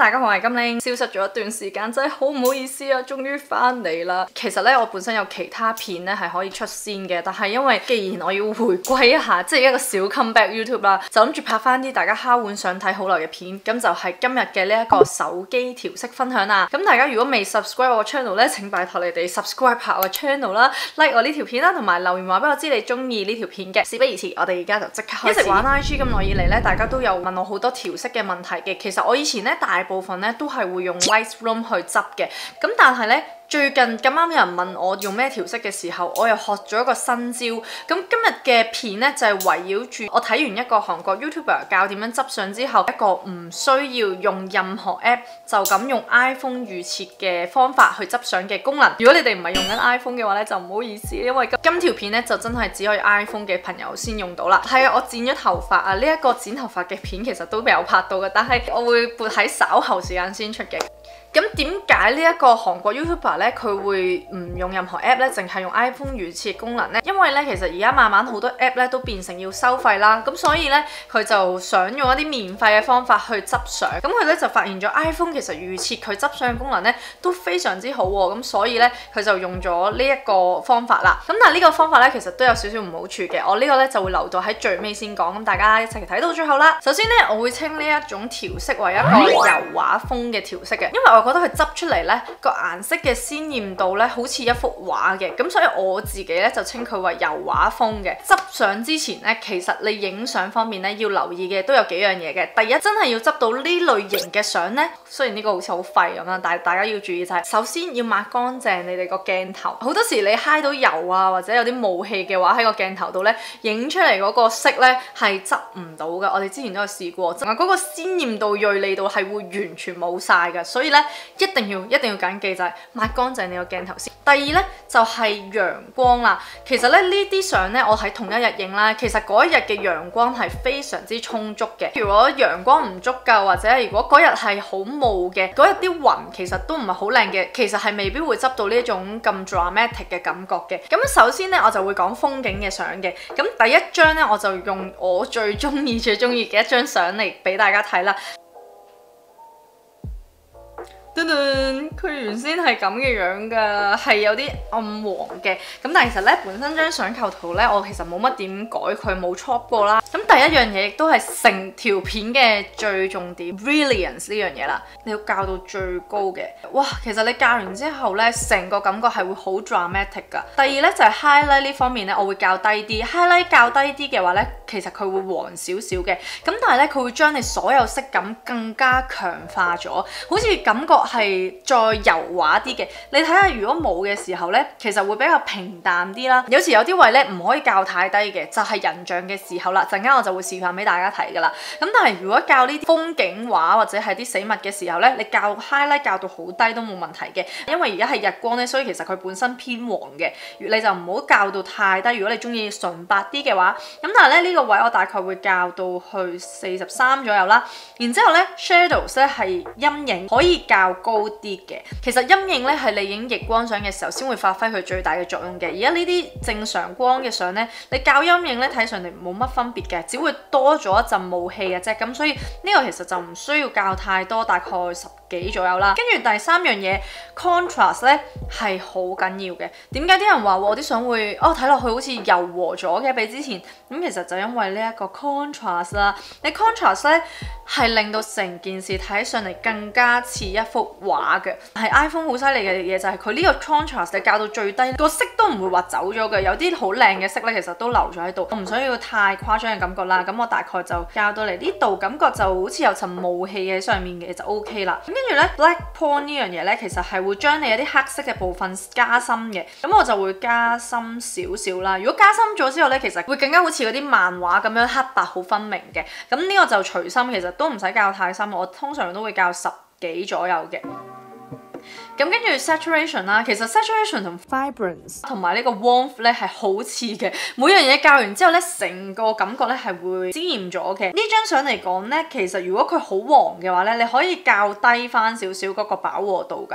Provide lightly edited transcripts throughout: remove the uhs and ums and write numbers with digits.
大家好，我係金玲，消失咗一段時間，真係好唔好意思啊，終於翻嚟啦。其實咧，我本身有其他片咧係可以出先嘅，但係因為既然我要回歸一下，即係一個小 comeback YouTube 啦，就諗住拍翻啲大家敲碗想睇好耐嘅片，咁就係今日嘅呢一個手機調色分享啦。咁大家如果未 subscribe 我個 channel 咧，請拜託你哋 subscribe 下我個 channel 啦 ，like 我呢條片啦，同埋留言話俾我知你中意呢條片嘅。事不宜遲，我哋而家就即刻開始。一直玩 IG 咁耐以嚟咧，大家都有問我好多調色嘅問題嘅。其實我以前咧大部分咧都係會用 Lightroom 去執嘅，咁但係咧最近咁啱有人問我用咩調色嘅時候，我又學咗一個新招。咁今日嘅片咧就係圍繞住我睇完一個韓國 YouTuber 教點樣執相之後，一個唔需要用任何 app 就咁用 iPhone 預設嘅方法去執相嘅功能。如果你哋唔係用緊 iPhone 嘅話咧，就唔好意思，因為今條片咧就真係只可以 iPhone 嘅朋友先用到啦。係啊，我剪咗頭髮啊，呢一個剪頭髮嘅片其實都有拍到嘅，但係我會撥喺稍後時間先出嘅。咁點解呢一個韓國 YouTuber 咧佢會唔用任何 app 咧，淨係用 iPhone 預設功能咧？因為咧其實而家慢慢好多 app 咧都變成要收費啦，咁所以咧佢就想用一啲免費嘅方法去執相。咁佢咧就發現咗 iPhone 其實預設佢執相嘅功能咧都非常之好喎，咁所以咧佢就用咗呢一個方法啦。咁但係呢個方法咧其實都有少少唔好處嘅，我呢個咧就會留到喺最尾先講，咁大家一齊睇到最後啦。首先咧我會稱呢一種調色為一個油畫風嘅調色嘅，因為我覺得佢執出嚟咧個顏色嘅鮮豔度咧好似一幅畫嘅，咁所以我自己咧就稱佢為油畫風嘅。執相之前咧，其實你影相方面咧要留意嘅都有幾樣嘢嘅。第一，真係要執到呢類型嘅相咧，雖然呢個好似好廢咁啦，但係大家要注意就係，首先要抹乾淨你哋個鏡頭。好多時你揩到油啊，或者有啲霧氣嘅話喺個鏡頭度咧，影出嚟嗰個色咧係執唔到嘅。我哋之前都有試過，嗰個鮮豔度、銳利度係會完全冇晒嘅，所以咧一定要緊記就係抹乾淨你個鏡頭先。第二咧就係陽光啦。其實咧呢啲相咧我喺同一日影啦，其實嗰一日嘅陽光係非常之充足嘅。如果陽光唔足夠，或者如果嗰日係好霧嘅，嗰日啲雲其實都唔係好靚嘅，其實係未必會執到呢一種咁 dramatic 嘅感覺嘅。咁首先咧我就會講風景嘅相嘅。咁第一張咧我就用我最中意嘅一張相嚟俾大家睇啦。佢原先係咁嘅樣㗎，係有啲暗黃嘅。咁但係其實咧，本身張相構圖咧，我其實冇乜點改，佢冇 chop 過啦。咁第一樣嘢亦都係成條片嘅最重點 ，brilliance 呢樣嘢啦，你要校到最高嘅。哇，其實你校完之後咧，成個感覺係會好 dramatic 㗎。第二咧就係 highlight 呢方面咧，我會校低啲。highlight 校低啲嘅話咧，其實佢會黃少少嘅。咁但係咧，佢會將你所有色感更加強化咗，好似感覺係再油畫啲嘅。你睇下，如果冇嘅時候咧，其實會比較平淡啲啦。有時有啲位咧唔可以校太低嘅，就係人像嘅時候啦。陣間我就會示範俾大家睇㗎啦。咁但係如果校呢啲風景畫或者係啲死物嘅時候咧，你校 highlight 校到好低都冇問題嘅。因為而家係日光咧，所以其實佢本身偏黃嘅，你就唔好校到太低。如果你中意純白啲嘅話，咁但係咧呢個位我大概會校到去43左右啦。然之後咧 shadows 咧係陰影可以校高啲嘅。其實陰影咧係你影逆光相嘅時候先會發揮佢最大嘅作用嘅。而家呢啲正常光嘅相咧，你校陰影咧睇上嚟冇乜分別嘅，只會多咗一陣霧氣嘅啫。咁所以呢個其實就唔需要校太多，大概10幾左右啦。跟住第三樣嘢 contrast 咧係好緊要嘅。點解啲人話我啲相會睇落去好似柔和咗嘅比之前？咁其實就因為呢一個 contrast 啦。你 contrast 咧係令到成件事睇上嚟更加似一幅畫嘅。係 iPhone 好犀利嘅嘢就係佢呢個 contrast 你校到最低，個色都唔會話走咗嘅。有啲好靚嘅色咧，其實都留咗喺度。我唔想要太誇張嘅感覺啦。咁我大概就校到嚟呢度，感覺就好似有層霧氣喺上面嘅就 OK 啦。咁跟住咧 black point 呢樣嘢咧，其實係會將你有啲黑色嘅部分加深嘅。咁我就會加深少少啦。如果加深咗之後咧，其實會更加好似嗰啲漫畫咁樣黑白好分明嘅。咁呢個就隨心，其實都唔使校太深。我通常都會校10幾左右嘅。咁跟住 saturation 啦，其實 saturation 同 vibrance 同埋呢個 warmth 咧係好似嘅，每樣嘢校完之後咧，成個感覺咧係會鮮豔咗嘅。呢張相嚟講咧，其實如果佢好黃嘅話咧，你可以校低翻少少嗰個飽和度㗎。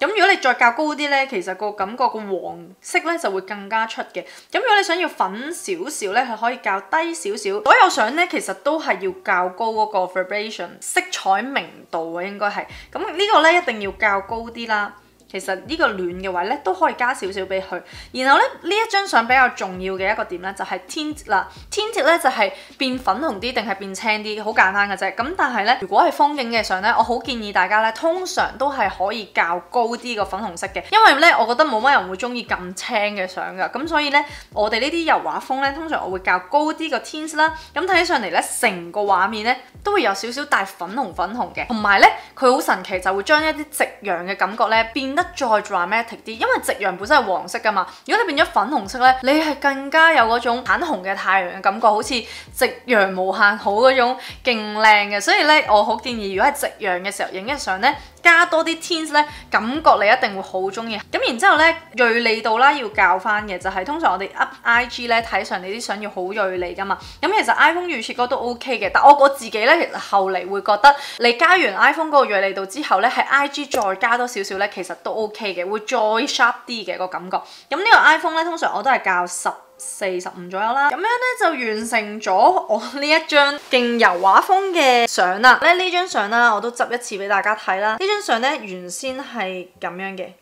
咁如果你再較高啲咧，其實個感覺個黃色咧就會更加出嘅。咁如果你想要粉少少咧，係可以較低少少。所有相咧其實都係要較高嗰個 vibration 色彩明度啊，應該係。咁呢個咧一定要較高啲啦。其實呢個暖嘅位咧都可以加少少俾佢，然後咧呢一張相比較重要嘅一個點咧就係 tint 啦 ，tint 咧就係變粉紅啲定係變青啲，好簡單嘅啫。咁但係咧如果係風景嘅相咧，我好建議大家咧通常都係可以較高啲個粉紅色嘅，因為咧我覺得冇乜人會中意咁青嘅相噶，咁所以咧我哋呢啲油畫風咧通常我會較高啲個 tint 啦，咁睇起上嚟咧成個畫面咧都會有少少帶粉紅嘅，同埋咧佢好神奇就會將一啲夕陽嘅感覺咧變得再 dramatic 啲，因為夕陽本身係黃色噶嘛，如果你變咗粉紅色咧，你係更加有嗰種橙紅嘅太陽嘅感覺，好似夕陽無限好嗰種勁靚嘅，所以咧我好建議如果係夕陽嘅時候影嘅相咧，加多啲 tint 咧，感覺你一定會好中意。咁然之後咧，銳利度啦要校翻嘅就係通常我哋 up IG 咧睇上你啲相要好銳利噶嘛。咁其實 iPhone 預設嗰都 OK 嘅，但我自己咧其實後嚟會覺得你加完 iPhone 嗰個銳利度之後咧，喺 IG 再加多少少咧，其實都 OK 嘅，會再 sharp 啲嘅個感覺。咁呢個 iPhone 咧通常我都係校14、15左右啦，咁樣咧就完成咗我呢一張勁油畫風嘅相啦。呢張相啦，我都執一次俾大家睇啦。呢張相咧原先係咁樣嘅，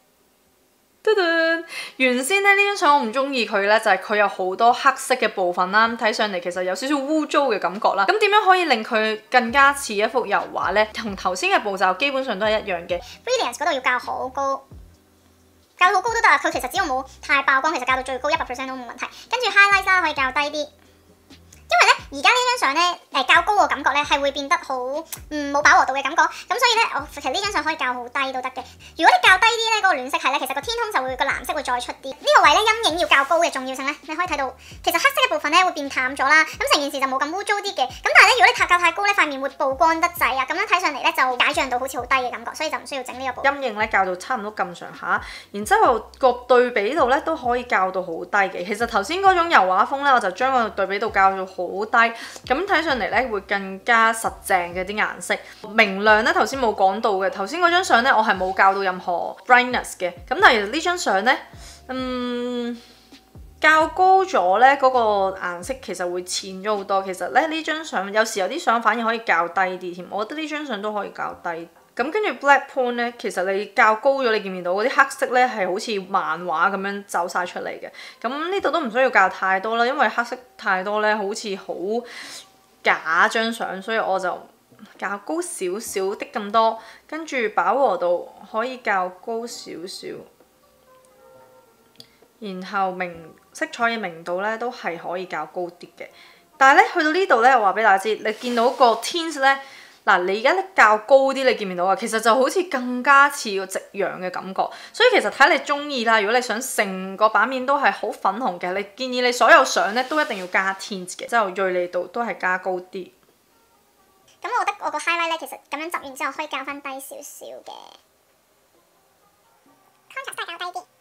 原先咧呢張相我唔中意佢咧，就係佢有好多黑色嘅部分啦，睇上嚟其實有少少污糟嘅感覺啦。咁點樣可以令佢更加似一幅油畫咧？同頭先嘅步驟基本上都係一樣嘅。 Brilliance 嗰度要校好高。校到好高都得啦，佢其實只要冇太爆光，其實校到最高100% 都冇問題。跟住 highlight 啦，可以校低啲。因為咧，而家呢張相咧，較高個感覺咧係會變得好冇飽和度嘅感覺，咁所以咧，我其實呢張相可以校好低都得嘅。如果你校低啲咧，嗰個暖色系咧，其實個天空就會個藍色會再出啲。呢個位咧陰影要較高嘅重要性咧，你可以睇到，其實黑色嘅部分咧會變淡咗啦，咁成件事就冇咁污糟啲嘅。咁但係咧，如果你校太高咧，塊面會曝光得滯啊，咁樣睇上嚟咧就解像度好似好低嘅感覺，所以就唔需要整呢個部分。 陰影咧校到差唔多咁上下，然之後個對比度咧都可以校到好低嘅。其實頭先嗰種油畫風咧，我就將個對比度校到好低。咁睇上嚟咧會更加實淨嘅啲顏色，明亮咧頭先冇講到嘅，頭先嗰張相咧我係冇校到任何 brightness 嘅，咁但係其實呢張相咧，較高咗咧嗰個顏色其實會淺咗好多。其實咧呢張相有時有啲相反而可以校低啲添，我覺得呢張相都可以校低。咁跟住 black point 咧，其實你較高咗，你見唔見到嗰啲黑色咧係好似漫畫咁樣走晒出嚟嘅。咁呢度都唔需要校太多啦，因為黑色太多咧好似好假張相，所以我就較高少少的咁多。跟住飽和度可以較高少少，然後色彩嘅明度咧都係可以較高啲嘅。但係咧去到呢度咧，我話俾大家知，你見到個 tint 咧。嗱，你而家咧較高啲，你見唔見到啊？其實就好似更加似個夕陽嘅感覺，所以其實睇你中意啦。如果你想成個版面都係好粉紅嘅，你建議你所有相咧都一定要加 tint 嘅，之後銳利度都係加高啲。 咁我覺得我個 highlight 咧，其實咁樣執完之後可以校翻低少少嘅 contrast 都係校低啲。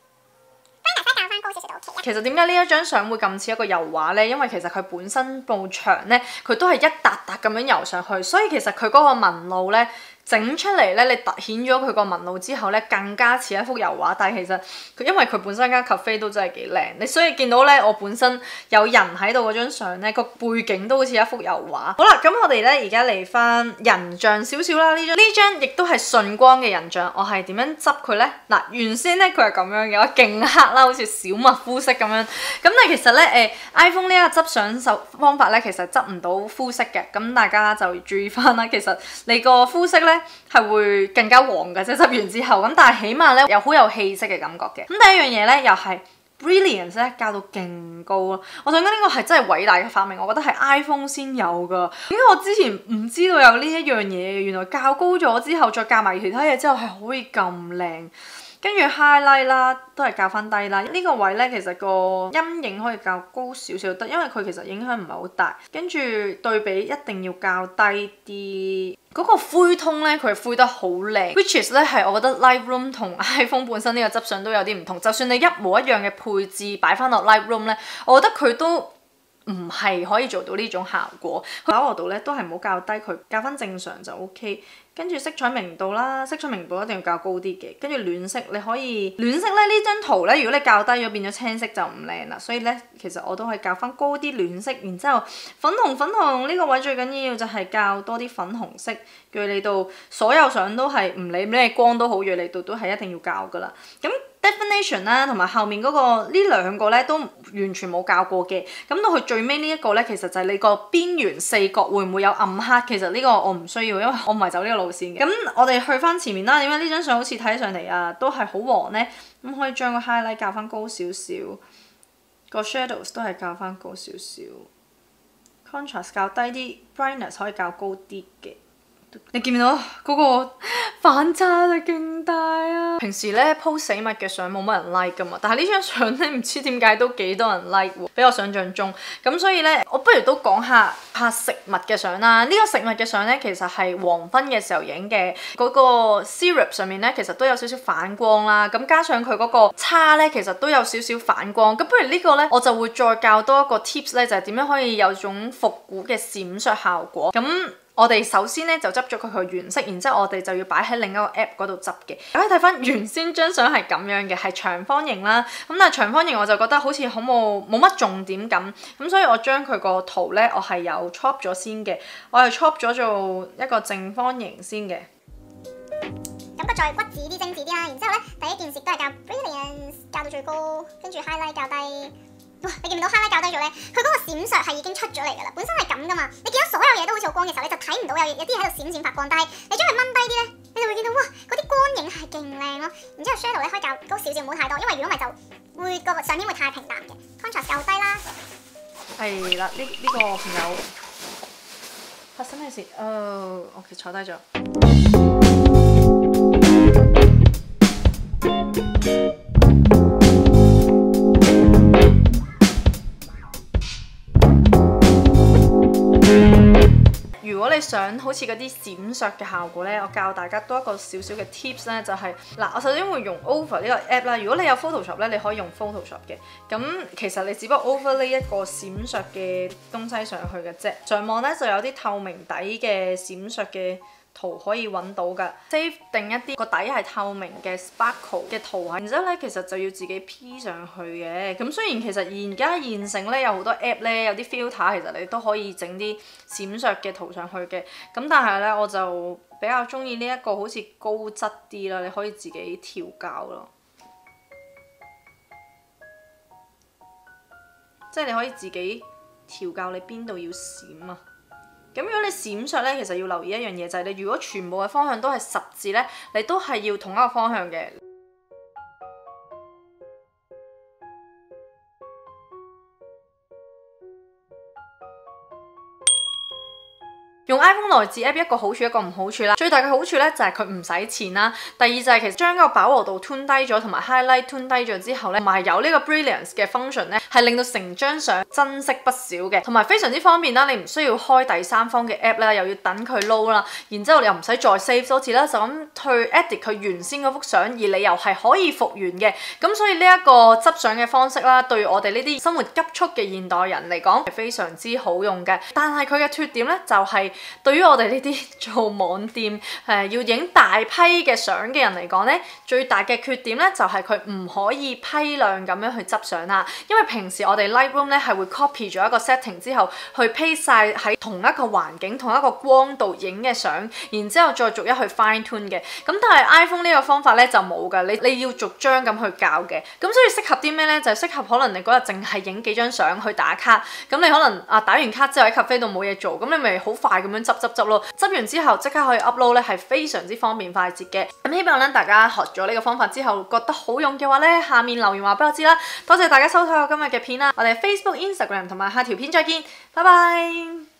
其實點解呢一張相會咁似一個油畫呢？因為其實佢本身部牆呢，佢都係一笪笪咁樣油上去，所以其實佢嗰個紋路呢，整出嚟呢，你突顯咗佢個紋路之後呢，更加似一幅油畫。但係其實因為佢本身間 cafe 都真係幾靚，你所以見到呢，我本身有人喺度嗰張相呢，個背景都好似一幅油畫。好啦，咁我哋呢，而家嚟翻人像少少啦。呢張亦都係順光嘅人像，我係點樣執佢呢？嗱，原先呢，佢係咁樣嘅，勁黑啦，好似小麥膚色咁樣。咁但係其實呢，iPhone 呢一個執相方法呢，其實執唔到膚色嘅，咁大家就注意翻啦。其實你個膚色呢，係會更加黃嘅，即係執完之後咁，但係起碼咧又好有氣色嘅感覺嘅。咁第一樣嘢咧又係 brilliance 咧校到勁高咯。我想講呢個係真係偉大嘅發明，我覺得係 iPhone 先有噶。點解我之前唔知道有呢一樣嘢？原來校高咗之後再校埋其他嘢之後係可以咁靚。跟住 highlight 啦，都係校翻低啦。呢個位咧，其實個陰影可以校高少少得，因為佢其實影響唔係好大。跟住對比一定要校低啲。嗰個灰通咧，佢灰得好靚 ，which is 咧係我覺得 Lightroom 同 iPhone 本身呢個執相都有啲唔同。就算你一模一樣嘅配置擺翻落 Lightroom 咧，我覺得佢都唔係可以做到呢種效果。飽和度咧都係唔好校低佢，校翻正常就 OK。跟住色彩明度啦，色彩明度一定要校高啲嘅。跟住暖色你可以暖色咧，呢張圖咧，如果你校低咗變咗青色就唔靚啦。所以咧其實我都可以校翻高啲暖色，然之後粉紅呢個位最緊要就係校多啲粉紅色，銳利度所有相都係唔理咩光都好，銳利度都係一定要校噶啦。咁definition 啦，同埋後面嗰個呢兩個咧都完全冇校過嘅。咁到佢最尾呢一個咧，其實就係你個邊緣四角會唔會有暗黑？其實呢個我唔需要，因為我唔係走呢個路線嘅。咁我哋去翻前面啦，點解呢張相好似睇上嚟啊都係好黃咧？咁可以將個 highlight 校翻高少少，個 shadows 都係校翻高少少 ，contrast 校低啲 ，brightness 可以校高啲嘅。你見唔見到嗰個反差就勁大啊！平時咧 po 死物嘅相冇乜人 like 噶嘛，但係呢張相咧唔知點解都幾多人 like 喎，比我想象中。咁所以咧，我不如都講下拍食物嘅相啦。呢個食物嘅相咧，其實係黃昏嘅時候影嘅，嗰個 syrup 上面咧其實都有少少反光啦。咁加上佢嗰個叉咧，其實都有少少反光。咁不如呢個咧，我就會再教多一個 tips 咧，就係點樣可以有種復古嘅閃爍效果。咁我哋首先咧就執咗佢原色，然之後我哋就要擺喺另一個 app 嗰度執嘅。大家睇翻原先張相係咁樣嘅，係長方形啦。咁但係長方形我就覺得好似好冇乜重點咁，咁所以我將佢個圖咧，我係有 chop 咗先嘅。我係 chop 咗做一個正方形先嘅。 咁不再骨子啲精緻啲啦。然之後咧，第一件事都係校 brilliance 校到最高，跟住 highlight 校低。哇！你見唔到 highlight 校低咗咧？佢嗰個閃爍係已經出咗嚟㗎啦，本身係咁㗎嘛。你見到所有嘢都好似好光嘅時候，你就睇唔到有啲喺度閃閃發光。但係你將佢掹低啲咧，你就會見到哇，嗰啲光影係勁靚咯。然之後 shadow 咧可以校高少少，唔好太多，因為如果唔係就會個相片會太平淡嘅。contrast 校低啦。 係啦，呢個朋友發生咩事？我其實坐低咗。如果你想好似嗰啲閃爍嘅效果咧，我教大家多一個少少嘅 tips 咧，就係嗱，我首先會用 Over 呢個 app 啦。如果你有 Photoshop 咧，你可以用 Photoshop 嘅。咁其實你只不過 over 呢一個閃爍嘅東西上去嘅啫。上網咧就有啲透明底嘅閃爍嘅圖可以揾到㗎。save 定一啲個底係透明嘅 sparkle 嘅圖啊，然之後咧其實就要自己 P 上去嘅。咁雖然其實而家現成咧有好多 app 咧有啲 filter，其實你都可以整啲閃爍嘅圖上去嘅。咁但係咧我就比較中意呢一個好似高質啲啦，你可以自己調校咯。即係你可以自己調校你邊度要閃啊。咁如果你閃爍咧，其實要留意一樣嘢，就係你如果全部嘅方向都係十字咧，你都係要同一個方向嘅。用 iPhone 內置 app 一個好處一個唔好處啦。最大嘅好處咧就係佢唔使錢啦。第二就係其實將個飽和度 tune 低咗，同埋 highlight tune 低咗之後咧，同埋有呢個 brilliance 嘅 function 咧，係令到成張相增色不少嘅，同埋非常之方便啦。你唔需要開第三方嘅 app 啦，又要等佢 load 啦，然之後你又唔使再 save 多次啦，就咁去 edit 佢原先嗰幅相，而你又係可以復原嘅。咁所以呢一個執相嘅方式啦，對我哋呢啲生活急促嘅現代人嚟講係非常之好用嘅。但係佢嘅缺點咧就係，對於我哋呢啲做網店要影大批嘅相嘅人嚟講咧，最大嘅缺點咧就係佢唔可以批量咁樣去執相啦。因為平時我哋 Lightroom 咧係會 copy 咗一個 setting 之後，去 paste 晒喺同一個環境、同一個光度影嘅相，然之後再逐一去 fine tune 嘅。咁但係 iPhone 呢個方法咧就冇㗎，你要逐張咁去校嘅。咁所以適合啲咩咧？就係適合可能你嗰日淨係影幾張相去打卡，咁你可能打完卡之後喺 cafe 度冇嘢做，咁你咪好快咁樣執咯，執完之後即刻可以 upload 咧，係非常之方便快捷嘅。咁希望咧大家學咗呢個方法之後覺得好用嘅話咧，下面留言話俾我知啦。多謝大家收睇我今日嘅片啦，我哋 Facebook、Instagram 同埋下條片再見，拜拜。